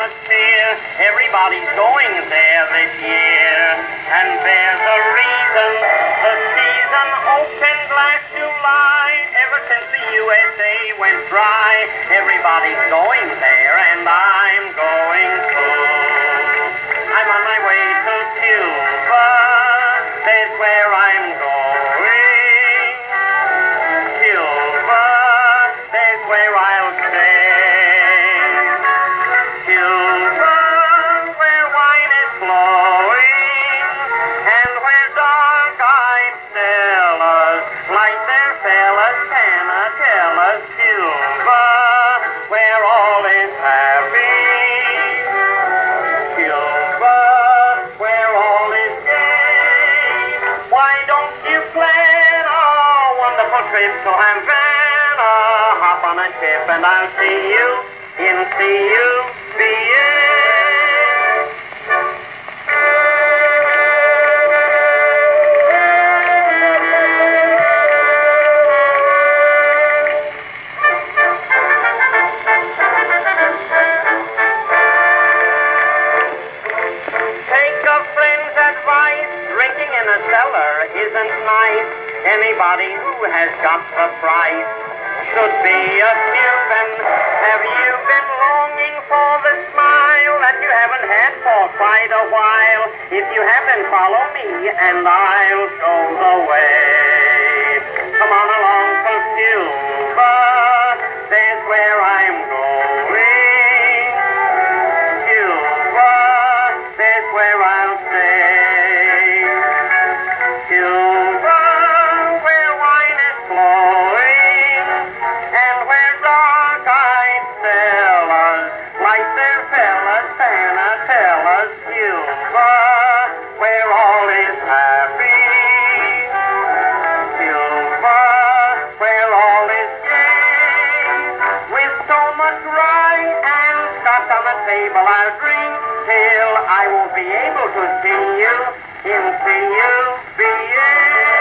atmosphere. Everybody's going there this year, and there's a reason. The season opened last July. Ever since the USA went dry, everybody's going there, and I'm going too. I'm on my way to Cuba. That's where I'm going. Cuba, that's where I'll stay. Cuba, where wine is flowing, and where dark-eyed sailors light their fellas panatellas. Cuba, where all is happy. Cuba, where all is gay. Why don't you plan a wonderful trip to Havana? Hop on a ship and I'll see you in C-U-B-A. Take a friend's advice, drinking in a cellar isn't nice. Anybody who has got the price should be a Cuban. Have you been longing for the smile that you haven't had for quite a while? If you have, then follow me and I'll show the way. Come on along to Cuba, that's where I'm going. Cuba, that's where I'll stay. Cuba, where wine is flowing, and where dark-eyed sailors light their fellas panatellas. Cuba, where all is happy. Cuba, where all is gay. With so much rye and scotch on the table, I'll drink till I won't be able to see you in C-U-B-A.